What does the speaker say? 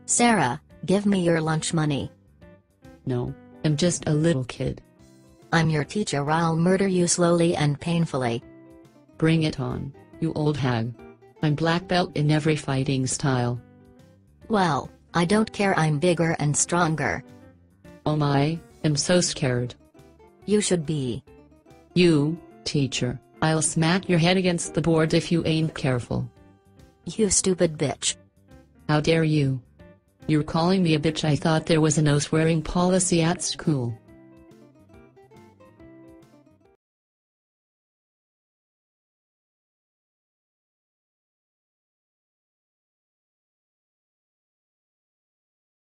Sarah, give me your lunch money. No, I'm just a little kid. I'm your teacher. I'll murder you slowly and painfully. Bring it on, you old hag. I'm black belt in every fighting style. Well, I don't care. I'm bigger and stronger. Oh my, I'm so scared. You should be. You, teacher, I'll smack your head against the board if you ain't careful. You stupid bitch. How dare you? You're calling me a bitch? I thought there was a no swearing policy at school.